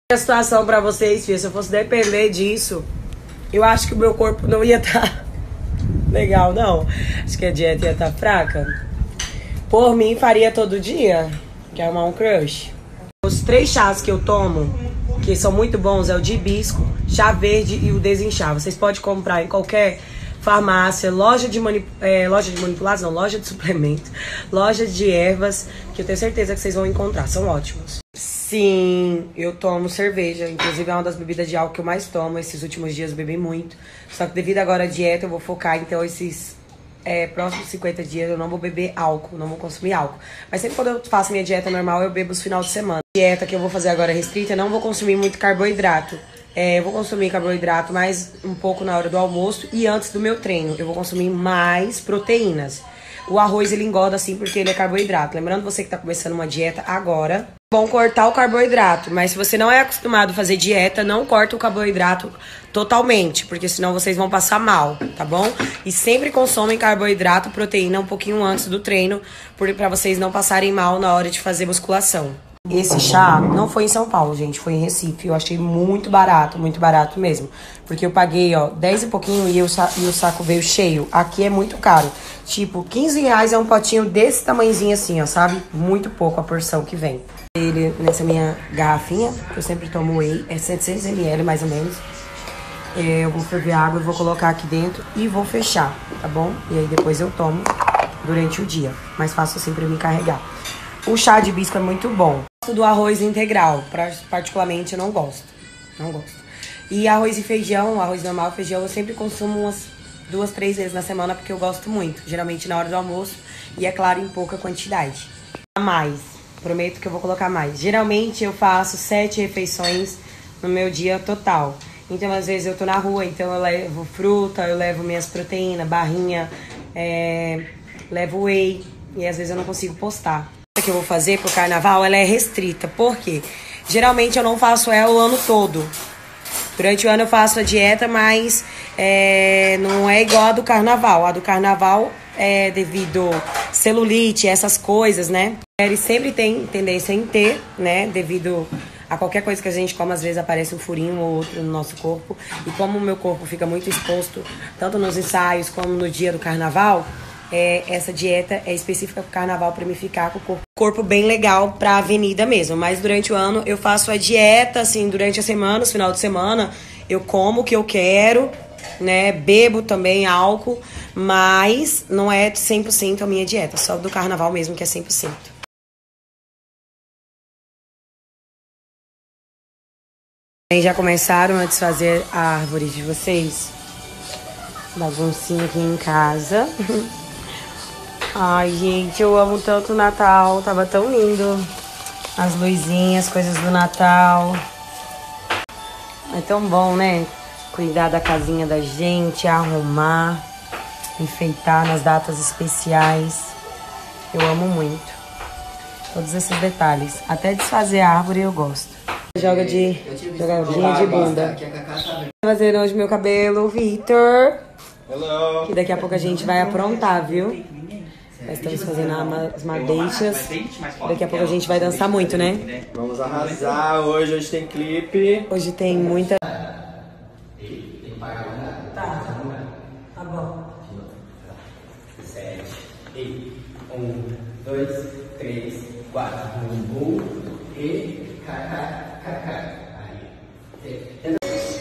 A situação pra vocês, filha, se eu fosse depender disso, eu acho que o meu corpo não ia estar legal, não. Acho que a dieta ia estar fraca. Por mim, faria todo dia, que é arrumar um crush. Os 3 chás que eu tomo, que são muito bons, é o de hibisco, chá verde e o desinchar. Vocês podem comprar em qualquer farmácia, loja de manipulados, não, loja de suplemento, loja de ervas, que eu tenho certeza que vocês vão encontrar, são ótimos. Sim, eu tomo cerveja, inclusive é uma das bebidas de álcool que eu mais tomo. Esses últimos dias eu bebi muito, só que devido agora à dieta eu vou focar, então esses próximos 50 dias eu não vou beber álcool, não vou consumir álcool. Mas sempre quando eu faço minha dieta normal, eu bebo os finais de semana. A dieta que eu vou fazer agora restrita, eu não vou consumir muito carboidrato. Eu vou consumir carboidrato mais um pouco na hora do almoço e antes do meu treino. Eu vou consumir mais proteínas. O arroz, ele engorda assim porque ele é carboidrato. Lembrando você que tá começando uma dieta agora, bom cortar o carboidrato. Mas se você não é acostumado a fazer dieta, não corta o carboidrato totalmente, porque senão vocês vão passar mal, tá bom? E sempre consomem carboidrato, proteína um pouquinho antes do treino, pra vocês não passarem mal na hora de fazer musculação. Esse chá não foi em São Paulo, gente, foi em Recife. Eu achei muito barato mesmo. Porque eu paguei, ó, 10 e pouquinho e o saco veio cheio. Aqui é muito caro. Tipo, 15 reais é um potinho desse tamanhozinho assim, ó, sabe? Muito pouco a porção que vem. Ele nessa minha garrafinha, que eu sempre tomo whey, é 700 ml mais ou menos. Eu vou ferver água, vou colocar aqui dentro e vou fechar, tá bom? E aí depois eu tomo durante o dia. Mais fácil assim pra me carregar. O chá de hibisco é muito bom. Do arroz integral, particularmente eu não gosto. Não gosto. E arroz e feijão, arroz normal e feijão, eu sempre consumo umas 2, 3 vezes na semana porque eu gosto muito. Geralmente na hora do almoço e, é claro, em pouca quantidade. A mais. Prometo que eu vou colocar mais. Geralmente eu faço 7 refeições no meu dia total. Então, às vezes eu tô na rua, então eu levo fruta, eu levo minhas proteínas, barrinha, levo whey. E às vezes eu não consigo postar. Que eu vou fazer pro carnaval, ela é restrita. Por quê? Geralmente eu não faço ela o ano todo. Durante o ano eu faço a dieta, mas não é igual a do carnaval. A do carnaval é devido celulite, essas coisas, né? Eles sempre têm tendência em ter, né? Devido a qualquer coisa que a gente come, às vezes aparece um furinho ou outro no nosso corpo. E como o meu corpo fica muito exposto, tanto nos ensaios como no dia do carnaval, essa dieta é específica pro carnaval pra me ficar com o corpo bem legal pra avenida mesmo. Mas durante o ano eu faço a dieta, assim, durante a semana, os final de semana, eu como o que eu quero, né? Bebo também álcool, mas não é 100% a minha dieta, só do carnaval mesmo que é 100%. Já começaram a desfazer a árvore de vocês? Baguncinha aqui em casa. Ai, gente, eu amo tanto o Natal. Tava tão lindo. As luzinhas, coisas do Natal. É tão bom, né? Cuidar da casinha da gente, arrumar, enfeitar nas datas especiais. Eu amo muito. Todos esses detalhes. Até desfazer a árvore eu gosto. Jogadinha de bunda. Vou fazer hoje meu cabelo, Vitor. Que daqui a pouco a gente vai aprontar, viu? Nós estamos fazendo as madeixas. Daqui a pouco a gente vai dançar muito, né? Vamos arrasar hoje. Hoje tem clipe. Hoje tem muita... Tá bom. 7, 8, 1, 2, 3, 4. Bum, e cacá. Aí.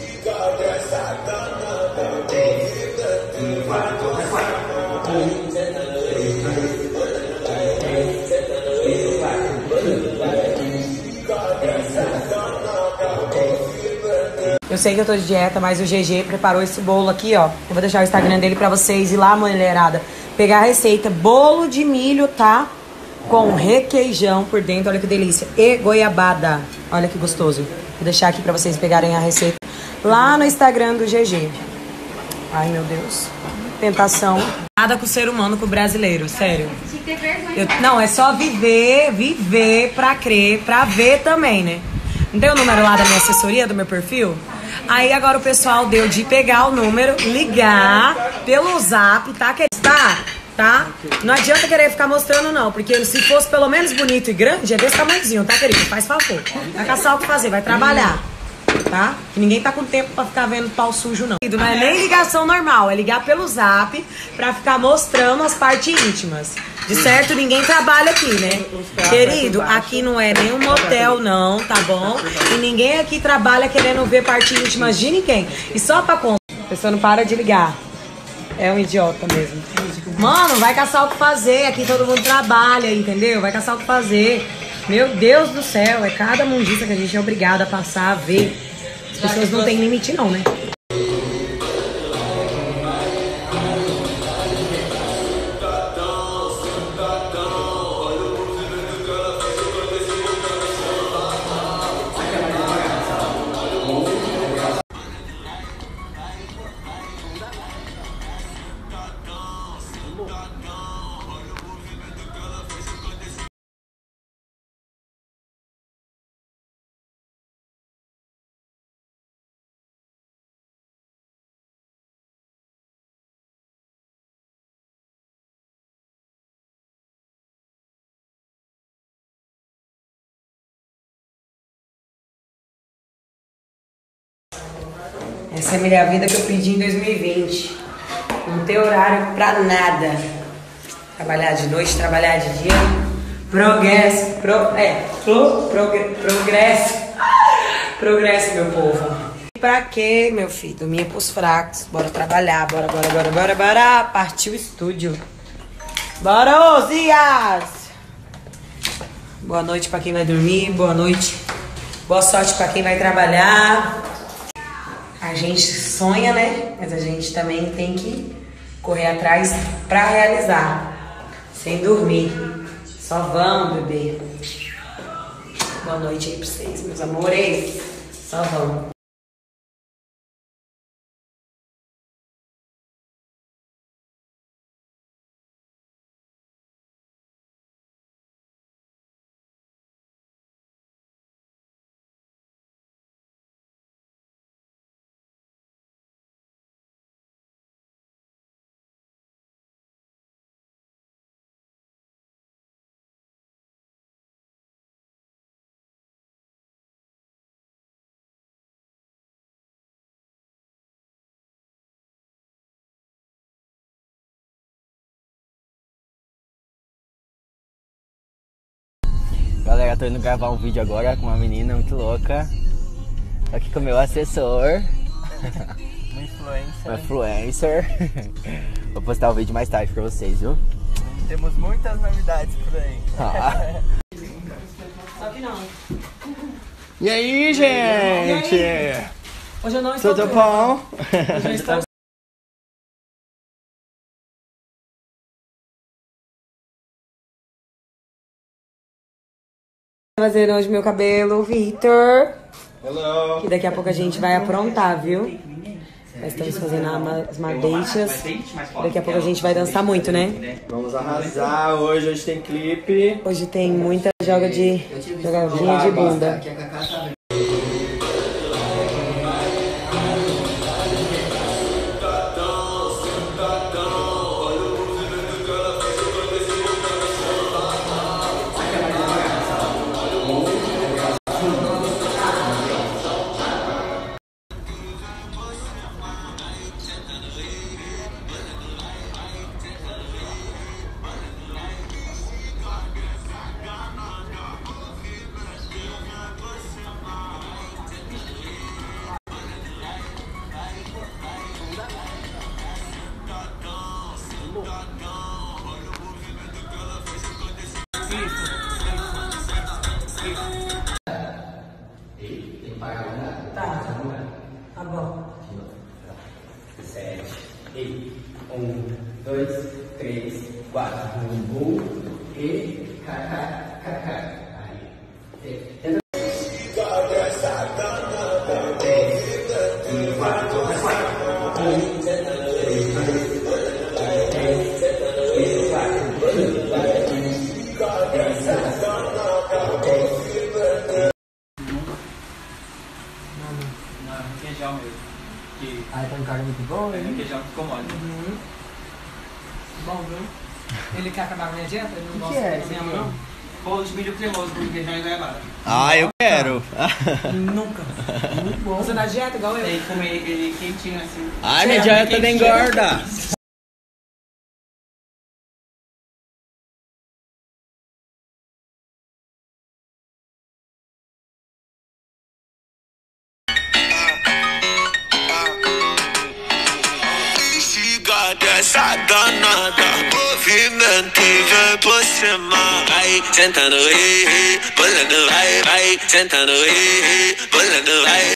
Eu sei que eu tô de dieta, mas o GG preparou esse bolo aqui, ó. Eu vou deixar o Instagram dele pra vocês ir lá, mulherada, pegar a receita. Bolo de milho, tá? Com requeijão por dentro, olha que delícia. E goiabada, olha que gostoso. Vou deixar aqui pra vocês pegarem a receita lá no Instagram do GG. Ai, meu Deus. Tentação. Nada com o ser humano, com o brasileiro, sério. Não, é só viver pra crer, pra ver também, né? Não tem o número lá da minha assessoria, do meu perfil? Aí agora o pessoal deu de pegar o número, ligar pelo zap, tá? Que está tá? Não adianta querer ficar mostrando, não. Porque se fosse pelo menos bonito e grande, é desse tamanhozinho, tá, querido? Faz favor. Vai caçar o que fazer, vai trabalhar. Tá? Que ninguém tá com tempo pra ficar vendo pau sujo, não. Não é nem ligação normal, é ligar pelo zap pra ficar mostrando as partes íntimas. De certo, ninguém trabalha aqui, né? Querido, aqui não é nenhum motel, não, tá bom? E ninguém aqui trabalha querendo ver partes íntimas de ninguém. E só pra conta, a pessoa não para de ligar. É um idiota mesmo. Mano, vai caçar o que fazer. Aqui todo mundo trabalha, entendeu? Vai caçar o que fazer. Meu Deus do céu, é cada mundiça que a gente é obrigado a passar, a ver. As pessoas não têm limite não, né? Essa é a minha vida que eu pedi em 2020. Não ter horário pra nada. Trabalhar de noite, trabalhar de dia. Progresso. Progresso, meu povo. Pra quê, meu filho? Dormia pros fracos. Bora trabalhar. Bora. Partiu o estúdio. Bora, Osias! Boa noite pra quem vai dormir. Boa noite. Boa sorte pra quem vai trabalhar. A gente sonha, né? Mas a gente também tem que correr atrás pra realizar. Sem dormir. Só vamos, bebê. Boa noite aí pra vocês, meus amores. Só vamos. Galera, tô indo gravar um vídeo agora com uma menina muito louca. Tô aqui com o meu assessor. Uma influencer. Uma influencer. Vou postar o vídeo mais tarde pra vocês, viu? Temos muitas novidades por aí. Só que não. E aí, gente? E aí? Hoje eu não estou... Tudo bom? Hoje eu estou... Fazer hoje meu cabelo, Vitor. Hello. Que daqui a pouco a gente vai aprontar, viu? Nós estamos fazendo as madeixas. Daqui a pouco a gente vai dançar muito, né? Vamos arrasar hoje. Hoje tem clipe. Hoje tem muita jogadinha de bunda. Tá bom. 7, 8, 1, 2, 3, 4. Bum, e, cá. Aí. Requeijão mesmo. Aí tá um cara muito bom, É hein? requeijão que ficou mole. Bom, viu? Ele quer acabar com a minha dieta? Ele não gosta é de comer não? Bolo de milho cremoso com queijão e goiabada. Ah, eu quero. Nunca. Muito bom. Você dá dieta igual eu? Tem que comer ele quentinho assim. Ai, minha dieta nem engorda. Essa danada, movimento e vem por cima. Vai sentando, pulando, vai sentando, pulando, vai.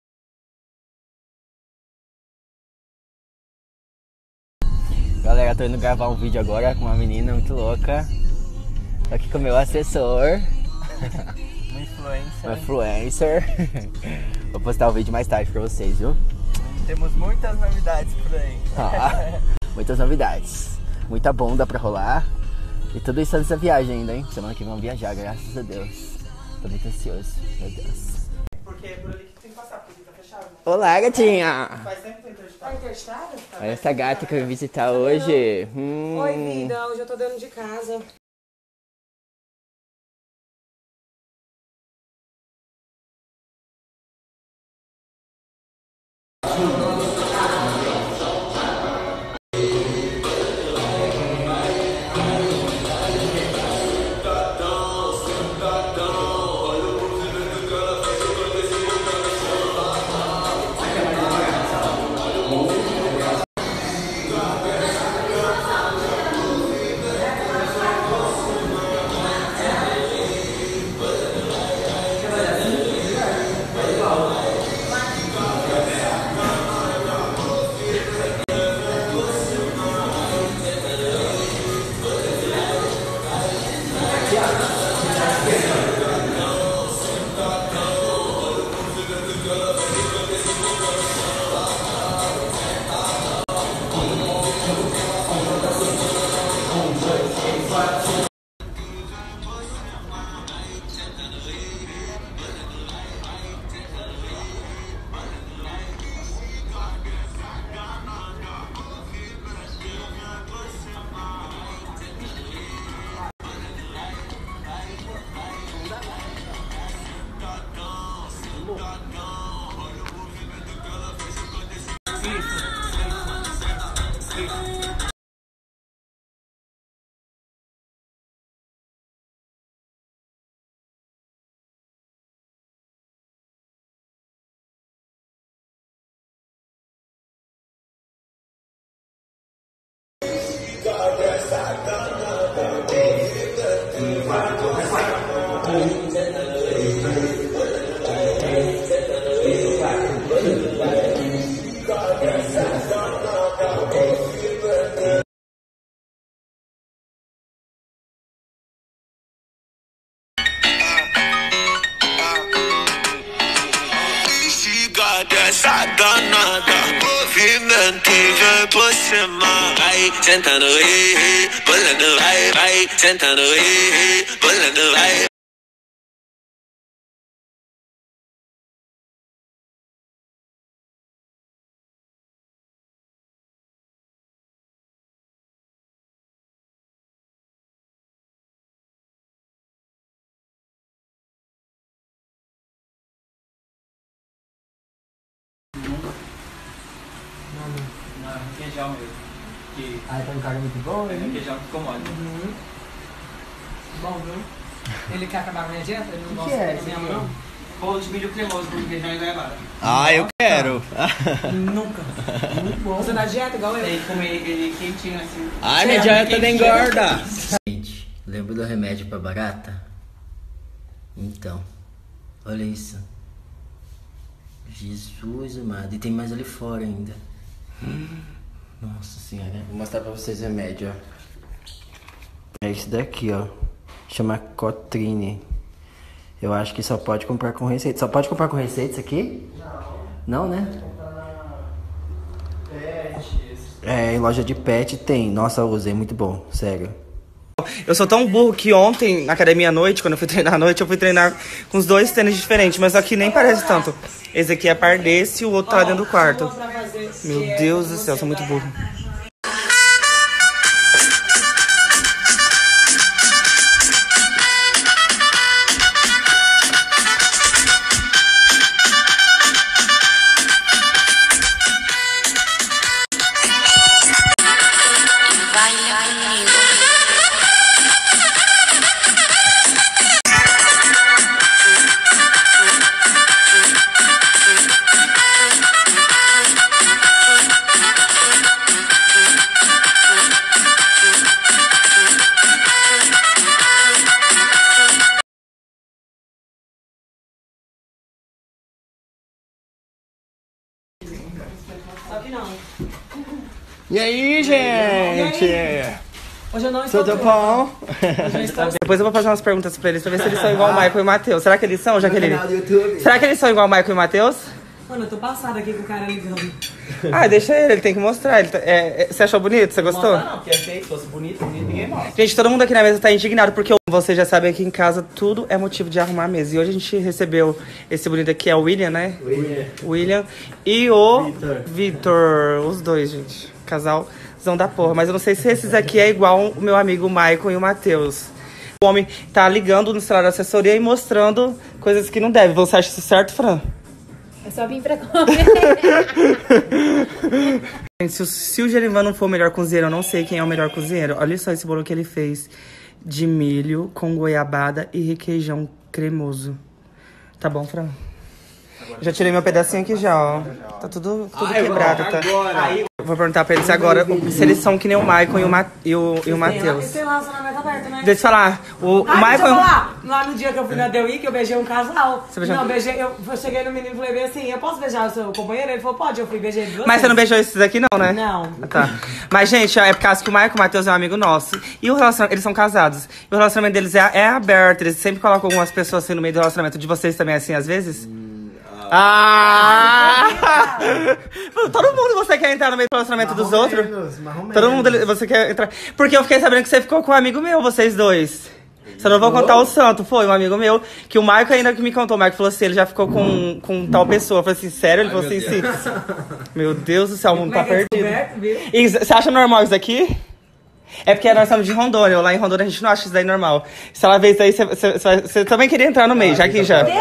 Galera, tô indo gravar um vídeo agora com uma menina muito louca. Tô aqui com o meu assessor. Uma influencer. Um influencer. Vou postar o vídeo mais tarde pra vocês, viu? Temos muitas novidades por aí. Muitas novidades. Muita bunda pra rolar. E tudo isso antes da viagem ainda, hein? Semana que vem vamos viajar, graças a Deus. Tô muito ansioso, meu Deus. Porque é por ali que tem que passar, porque tá fechado. Olá, gatinha! Faz tempo que tem que Tá intestado? Olha essa gata que eu vim visitar hoje. Oi, vida. Hoje eu tô dentro de casa. Essa danada, movimento e vem por cima. Vai sentando, pulando, vai sentando, pulando, vai. Não, requeijão mesmo. Que Ai, tá um cara muito bom, é hein? requeijão que ficou mole. Bom, viu? Ele quer acabar com a minha dieta? Ele não gosta é de comer não? Bolo de milho cremoso com queijão e goiabada. Ah, eu quero. Nunca. Muito bom. Você dá dieta igual eu? Tem que comer ele quentinho assim. Ai, minha dieta nem engorda. Gente, lembra do remédio pra barata? Então, olha isso. Jesus amado. E tem mais ali fora ainda. Nossa senhora. Vou mostrar pra vocês o remédio, ó. É esse daqui, ó. Chama Cotrine. Eu acho que só pode comprar com receita. Só pode comprar com receita isso aqui? Não. Não, né? É, em loja de pet tem. Nossa, eu usei, muito bom, sério. Eu sou tão burro que ontem, na academia à noite, quando eu fui treinar à noite, eu fui treinar com os dois tênis diferentes, mas aqui nem parece tanto. Esse aqui é par desse e o outro tá lá dentro do quarto. Meu Deus do céu, eu sou muito burro. E aí, gente? Hoje eu não estou Tudo bom? Depois eu vou fazer umas perguntas pra eles, pra ver se eles são igual o Michael e o Matheus. Será que eles são, Jaqueline? Canal do YouTube. Será que eles são igual o Michael e o Matheus? Mano, eu tô passada aqui com o cara ligando. Ah, deixa ele tem que mostrar. Você achou bonito? Você gostou? Não, porque é feio, se fosse bonito, ninguém mostra. Gente, todo mundo aqui na mesa tá indignado porque vocês já sabem que em casa tudo é motivo de arrumar a mesa. E hoje a gente recebeu esse bonito aqui, é o William, né? William. E o Vitor. Os dois, gente. Casalzão da porra. Mas eu não sei se esses aqui é igual o meu amigo Michael e o Matheus. O homem tá ligando no celular da assessoria e mostrando coisas que não deve. Você acha isso certo, Fran? É só vir pra comer. Gente, se o Gerivan não for o melhor cozinheiro, eu não sei quem é o melhor cozinheiro. Olha só esse bolo que ele fez de milho com goiabada e requeijão cremoso. Tá bom, Fran? Já tirei meu pedacinho aqui já, ó. Tá tudo quebrado, tá? Vou perguntar pra eles agora se eles são que nem o Michael e o Matheus. Tem relacionamento aberto, né? Deixa eu te falar, o Deixa eu Michael... falar. Lá no dia que eu fui na The Week, eu beijei um casal. Você beijou? Não, beijei. Eu cheguei no menino e falei bem assim, eu posso beijar o seu companheiro? Ele falou, pode. Eu fui beijei ele duas Mas você não vezes. beijou esses aqui não, né? Não. Ah, tá. Mas, gente, é por causa que o Michael e o Matheus é um amigo nosso. E o relacionamento, eles são casados. E o relacionamento deles é aberto. Eles sempre colocam algumas pessoas assim no meio do relacionamento. De vocês também é assim, às vezes? Todo mundo você quer entrar no meio do relacionamento dos outros? Todo mundo você quer entrar. Porque eu fiquei sabendo que você ficou com um amigo meu, vocês dois. Só não vou contar o santo. Foi um amigo meu, que o Michael ainda que me contou. O Michael falou assim, ele já ficou com tal pessoa. Eu falei assim, sério? Ele falou assim, sim. Meu Deus do céu, o mundo tá perdido. E você acha normal isso aqui? É porque nós estamos de Rondônia. Lá em Rondônia a gente não acha isso daí normal. Se ela vê isso daí, você também queria entrar no meio, já que já.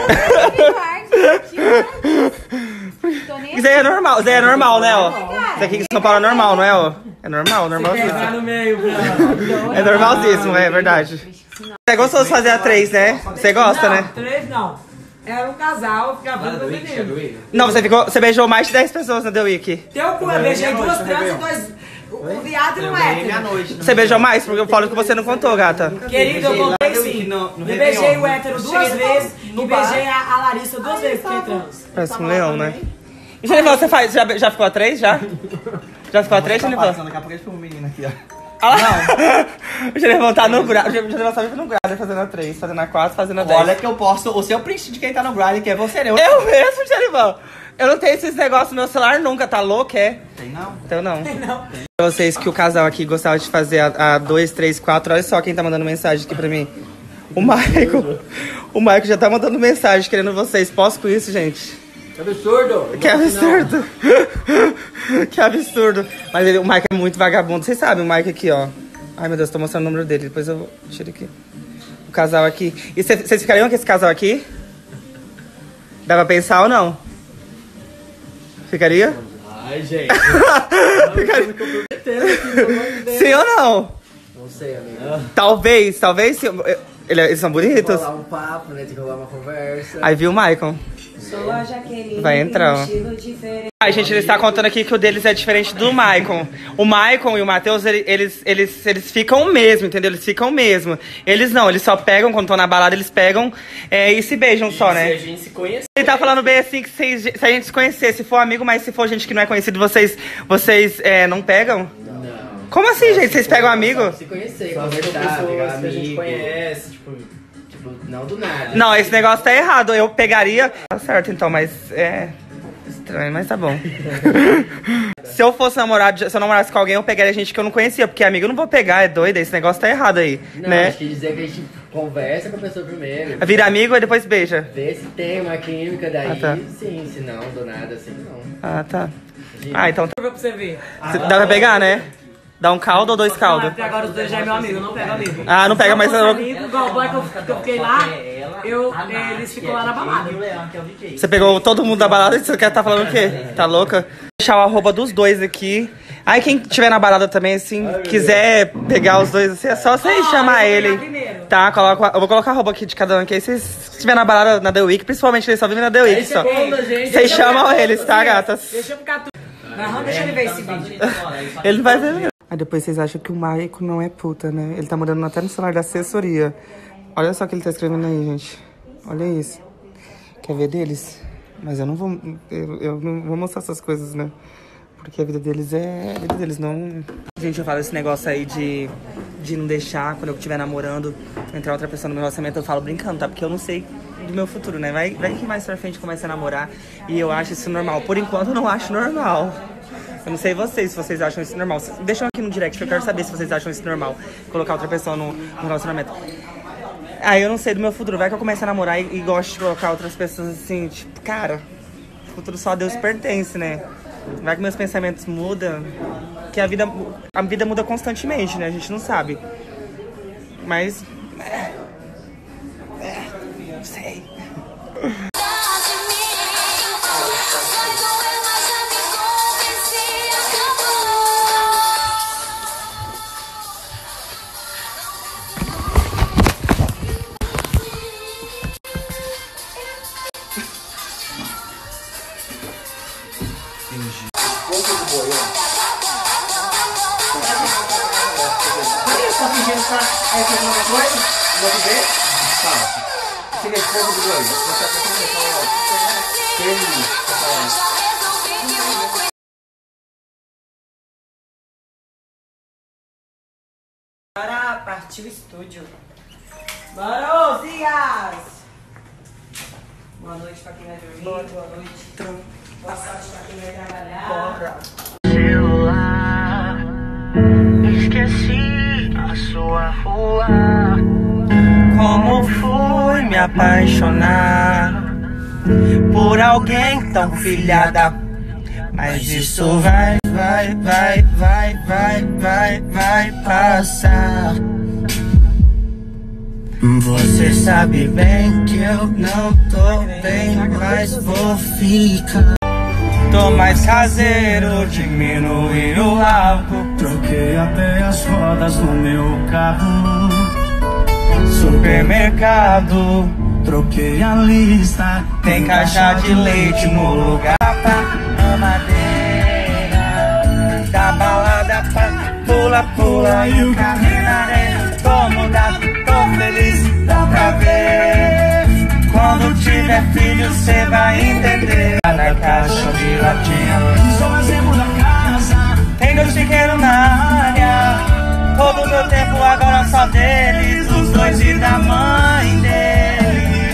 Isso aí é normal, isso aí é normal, né, ó? Isso aqui em São Paulo é normal, não é, ó? É normal, normalzíssimo. no meio, É normalzíssimo, é verdade. É gostoso fazer a 3, né? Você gosta, né? 3 não. Era um casal, eu ficava vendo o menino. Não, você beijou mais de 10 pessoas na The Week. Teu cu, eu beijei duas trans e dois... O viado não é. Você beijou mais? Porque eu falo que você não contou, gata. Querido, eu contei sim. Eu beijei o hétero duas vezes e beijei a Larissa duas vezes, que é trans. Parece um leão, né? E Genival, você faz, já ficou a 3, já? Já ficou a 3, Genival? Daqui a pouco ele foi um menino aqui, ó. O Genival tá no grado, o Genival só vive no grado, fazendo a 3, fazendo a 4, fazendo a 10. Olha que eu posso, o seu príncipe de quem tá no Grindr, que é você, né? Eu mesmo, Genival. Eu não tenho esses negócios no meu celular nunca, tá louco, é? Tem não? Então não. Pra vocês que o casal aqui gostava de fazer a 2, 3, 4, olha só quem tá mandando mensagem aqui pra mim. O Michael. O Michael já tá mandando mensagem querendo vocês. Posso com isso, gente? Que absurdo! Que absurdo! Que absurdo! Mas o Michael é muito vagabundo. Vocês sabem, o Michael aqui, ó. Ai, meu Deus, tô mostrando o número dele. Depois eu tiro aqui. O casal aqui. E vocês ficariam com esse casal aqui? Dá pra pensar ou não? Ficaria? Ai, gente. Sim ou não? Não sei, amigo. Talvez. Eles são Tem que bonitos? rolar um papo, né? Tem que rolar uma conversa. Aí viu o Michael. Sou a Jaqueline. Vai entrar, ó. Ai, gente, ele está contando aqui que o deles é diferente do Michael. O Michael e o Matheus, eles ficam mesmo, entendeu? Eles ficam mesmo. Eles não, eles só pegam, quando estão na balada, eles pegam e se beijam só, né? Se a gente se conhece. Ele tá falando bem assim que se a gente se conhecer, se for amigo, mas se for gente que não é conhecido, vocês não pegam? Não. Como assim, gente? Vocês pegam amigo? Se conhecer, conversar, pegar que a gente conhece, tipo, não do nada. Não, esse negócio tá errado. Eu pegaria... Tá certo, então, mas é... estranho, mas tá bom. Se eu fosse namorado, se eu namorasse com alguém, eu pegaria gente que eu não conhecia. Porque amigo eu não vou pegar, é doido. Esse negócio tá errado aí, Não, né? acho que dizer que a gente conversa com a pessoa primeiro. Vira amigo e depois beija. Ver se tem uma química, daí Ah, tá. sim, se não, do nada, assim, não. Ah, tá. Ah, então... Pra você ver. Dá pra pegar, né? Dá um caldo ou 2 caldos? Porque agora os dois já é meu amigo, não pega amigo. Ah, não pega mais... Não amigo, igual o boy que eu fiquei lá, eles ficam lá na balada. Você pegou todo mundo da balada e você quer tá falando o quê? Tá louca? Vou deixar o arroba dos dois aqui. Aí quem tiver na balada também, assim, quiser pegar os dois, assim, é só vocês chamar ele. Tá, eu vou colocar a arroba aqui de cada um, que aí vocês estiver na balada na The Week, principalmente eles só vivem na The Week, só. Vocês chamam eles, tá, gatas? Deixa eu ficar tudo. Mas não deixa ele ver esse vídeo. Ele não vai ver mesmo. Aí depois vocês acham que o Michael não é puta, né? Ele tá mandando até no celular da assessoria. Olha só o que ele tá escrevendo aí, gente. Olha isso. Quer ver deles? Mas eu não vou... Eu não vou mostrar essas coisas, né? Porque a vida deles é... A vida deles não... Gente, eu falo esse negócio aí de não deixar, quando eu estiver namorando, entrar outra pessoa no meu relacionamento, eu falo brincando, tá? Porque eu não sei do meu futuro, né? Vai que mais pra frente começa a namorar e eu acho isso normal. Por enquanto, eu não acho normal. Eu não sei vocês, se vocês acham isso normal. Deixam aqui no direct, que eu quero saber se vocês acham isso normal. Colocar outra pessoa no relacionamento. Aí eu não sei do meu futuro. Vai que eu comece a namorar e gosto de colocar outras pessoas assim, tipo, cara, o futuro só a Deus pertence, né? Vai que meus pensamentos mudam. Que a vida muda constantemente, né? A gente não sabe. Mas... não sei. Tá fingindo que tá fazendo alguma coisa? Vamos ver? Tá. Chega esse povo do boi. Você tá Bora partir o estúdio. Bora, Zias! Boa noite pra quem vai dormir. Boa noite. Boa sorte pra quem vai trabalhar. Bora. Celular, esqueci a sua rua. Como fui me apaixonar por alguém tão filhada. Mas isso vai passar. Você sabe bem que eu não tô bem, mas vou ficar. Tô mais caseiro, diminui o álcool. Troquei até as rodas no meu carro. Supermercado, Troquei a lista. tem caixa de leite no lugar pra mamadeira. Da balada pra pula e o carrinho na areia. Tô mudado, tô feliz, dá pra ver. Quando tiver filho cê vai entender. Na caixa de latinha Sou exemplo da casa. tem dois pequenos na área. Todo o meu tempo agora só deles, os dois e da mãe dele.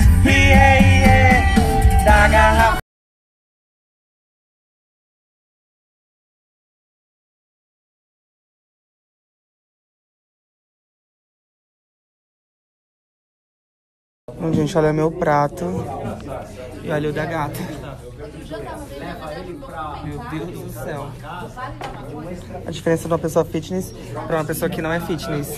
Da garrafa. Bom, gente, olha meu prato e olha o da gata. Meu Deus do céu. A diferença de uma pessoa fitness para uma pessoa que não é fitness.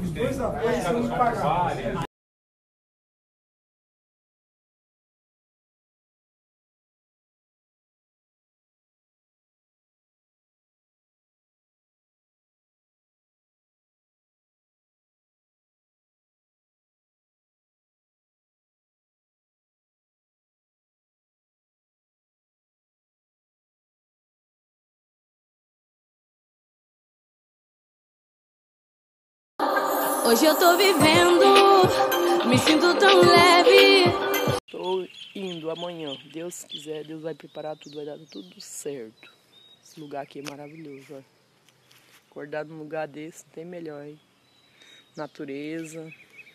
Hoje eu tô vivendo, me sinto tão leve. Tô indo amanhã, Deus quiser, Deus vai preparar tudo, vai dar tudo certo. Esse lugar aqui é maravilhoso, ó. Acordar num lugar desse não tem melhor, hein? Natureza,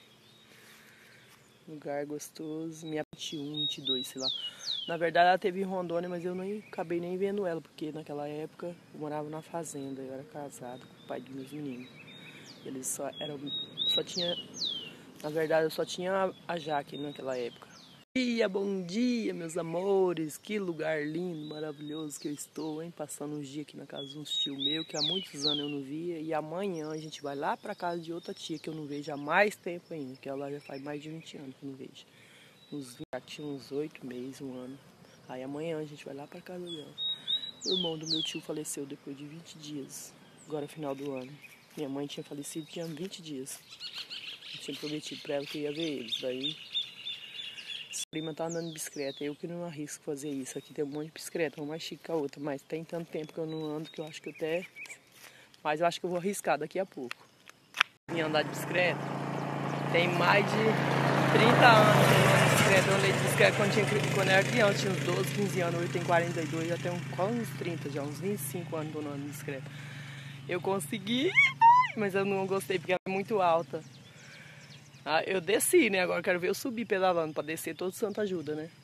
lugar gostoso, minha 21, 22, sei lá. Na verdade ela teve em Rondônia, mas eu nem acabei nem vendo ela, porque naquela época eu morava na fazenda, eu era casado com o pai dos meus meninos. Eles só tinha, na verdade eu só tinha a Jaque naquela época. Bom dia, meus amores, que lugar lindo, maravilhoso que eu estou, hein? Passando uns dias aqui na casa de um tio meu, que há muitos anos eu não via. E amanhã a gente vai lá pra casa de outra tia que eu não vejo há mais tempo ainda, que ela já faz mais de 20 anos que eu não vejo. Já tinha uns 8 meses, um ano. Aí amanhã a gente vai lá pra casa dela. O irmão do meu tio faleceu depois de 20 dias, agora final do ano. Minha mãe tinha falecido, tinha 20 dias. Eu tinha prometido pra ela que eu ia ver eles. Daí, essa prima tá andando de bicicleta. Eu que não arrisco fazer isso. Aqui tem um monte de bicicleta, uma mais chique que a outra. Mas tem tanto tempo que eu não ando que eu acho que eu até... Mas eu acho que eu vou arriscar daqui a pouco. Vim andar de bicicleta. Tem mais de 30 anos que eu ando de bicicleta. bicicleta. Eu andei de bicicleta quando eu era criança, tinha uns 12, 15 anos, hoje eu tenho 42, já tenho quase uns 30 já, uns 25 anos andando de bicicleta. Eu consegui, mas eu não gostei porque ela é muito alta. Ah, eu desci, né? Agora eu quero ver eu subir pedalando, pra descer todo santo ajuda, né?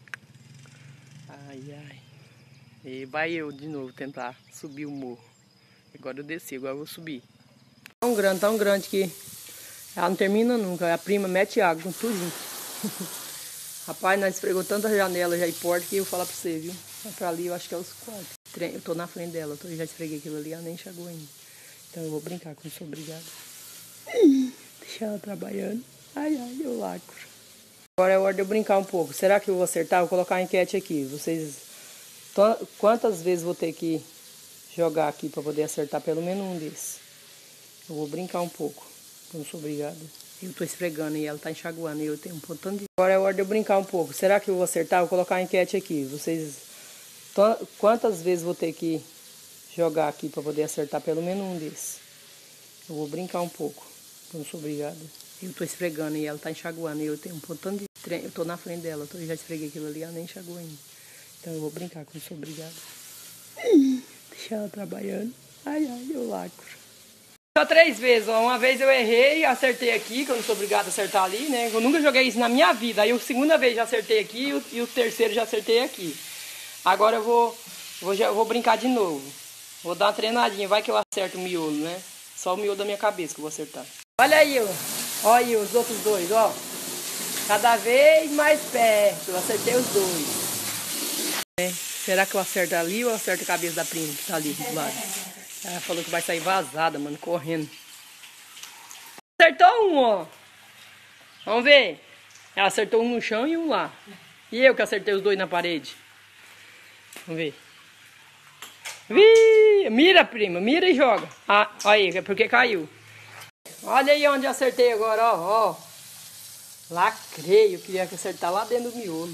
Ai, ai. E vai eu de novo tentar subir o morro. Agora eu desci, agora eu vou subir. Tão grande que ela não termina nunca. A prima mete água com tudo. Rapaz, nós esfregou tantas janelas já e porta que eu vou falar pra você, viu? Pra ali eu acho que é os quartos. Eu tô na frente dela, eu já esfreguei aquilo ali, ela nem chegou ainda. Então eu vou brincar com isso, obrigada. Deixa ela trabalhando. Ai, ai, eu lacro. Agora é hora de eu brincar um pouco. Será que eu vou acertar? Vou colocar a enquete aqui. Vocês, quantas vezes vou ter que jogar aqui para poder acertar pelo menos um desses? Eu vou brincar um pouco. Eu não sou obrigada. Eu tô esfregando e ela tá enxaguando e eu tenho um pontão de... Agora é hora de eu brincar um pouco. Será que eu vou acertar? Vou colocar a enquete aqui. Vocês, quantas vezes vou ter que jogar aqui para poder acertar pelo menos um desses? Eu vou brincar um pouco. Eu não sou obrigada. Eu tô esfregando e ela tá enxaguando e eu tenho um pontão de trem. Eu tô na frente dela, eu já esfreguei aquilo ali, ela nem enxaguou ainda. Então eu vou brincar com isso, obrigada. Deixa ela trabalhando. Ai, ai, eu lacro. Só 3 vezes, ó. Uma vez eu errei e acertei aqui, que eu não sou obrigada a acertar ali, né? Eu nunca joguei isso na minha vida. Aí a segunda vez já acertei aqui e o terceiro já acertei aqui. Agora eu vou brincar de novo. Vou dar uma treinadinha, vai que eu acerto o miolo, né? Só o miolo da minha cabeça que eu vou acertar. Olha aí, ó. Olha aí os outros dois, ó. Cada vez mais perto. Eu acertei os dois. Será que eu acerto ali ou eu acerto a cabeça da prima que tá ali do lado? Ela falou que vai sair vazada, mano, correndo. Acertou um, ó. Vamos ver. Ela acertou um no chão e um lá. E eu que acertei os dois na parede. Vamos ver. Mira, prima, mira e joga. Ah, aí, é porque caiu. Olha aí onde eu acertei agora, ó. Lacrei, eu queria acertar lá dentro do miolo.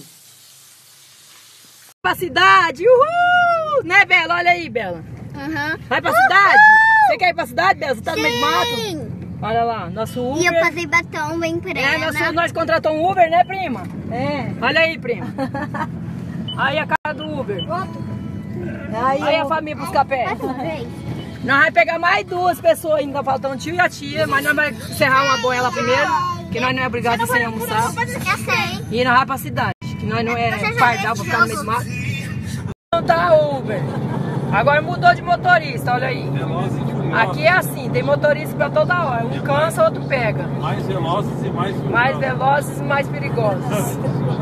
Pra cidade, uhul! Né, Bela? Olha aí, Bela. Vai pra cidade? Você quer ir pra cidade, Bela? Você tá no meio do mato? Olha lá, nosso Uber. E eu passei batom bem pra ela. Nós contratamos um Uber, né, prima? Olha aí, prima. Aí a cara do Uber. Aí a família buscar pé. Nós vamos pegar mais 2 pessoas ainda, faltando o tio e a tia, mas nós vamos encerrar uma boia lá primeiro, que nós não é obrigado a sem almoçar. E nós vamos pra cidade, que nós não é pardal pra ficar no meio do mato. Então tá, Uber. Agora mudou de motorista, olha aí. Aqui é assim, tem motorista pra toda hora. Um cansa, outro pega. Mais velozes e mais perigosos. Mais velozes e mais perigosos.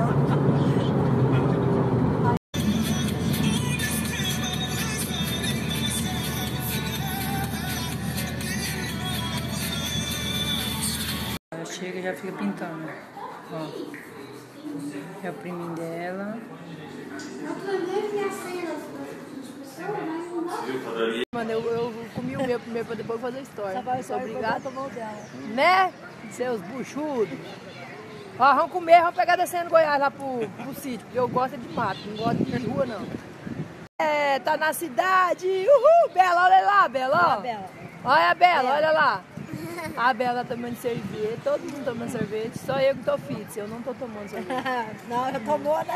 Chega e já fica pintando. Ó. É o priminho dela. Mano, eu comi o meu primeiro pra depois fazer história. Sou obrigada. Né? Seus buchudos. Ó, vamos comer, vamos pegar descendo Goiás lá pro sítio, porque eu gosto de mato, não gosto de rua não. Tá na cidade. Uhul, Bela, olha lá, Bela. Ó. Olha a Bela, olha lá. A Bela tomando sorvete, todo mundo tomando sorvete, só eu que tô fit, eu não tô tomando sorvete. Não, eu tomou, né?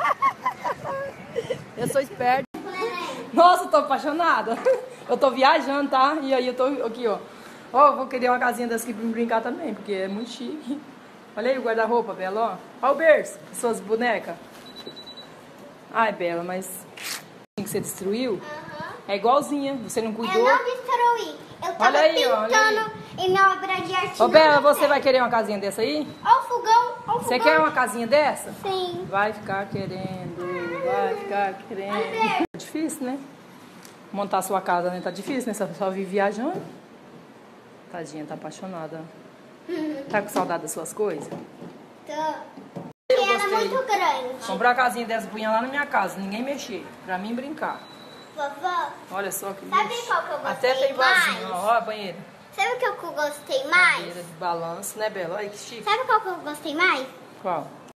Eu sou esperta. Nossa, eu tô apaixonada. Eu tô viajando, tá? E aí eu tô aqui, ó. Ó, eu vou querer uma casinha dessa aqui pra me brincar também, porque é muito chique. Olha aí o guarda-roupa, Bela, ó. Olha o berço, suas bonecas. Ai, Bela, mas que você destruiu? É igualzinha, você não cuidou? Eu não destruí. Eu tava pintando em minha obra de arte. Ô, Bela, você vai querer uma casinha dessa aí? Ó o fogão, ó o fogão. Você quer uma casinha dessa? Sim. Vai ficar querendo, vai ficar querendo. É difícil, né? Montar sua casa, né? Tá difícil, né? Você só vive viajando. Tadinha, tá apaixonada. Tá com saudade das suas coisas? Tô. Ela é muito grande. Comprar uma casinha dessa, punha lá na minha casa, ninguém mexer. Pra mim brincar. Vovó, olha só que sabe lixo. qual que eu gostei Até tem vasinho, mais? ó a banheira. Sabe o que eu gostei mais? Banheira de balanço, né, Bela? Olha que chique. Sabe qual que eu gostei mais? Qual?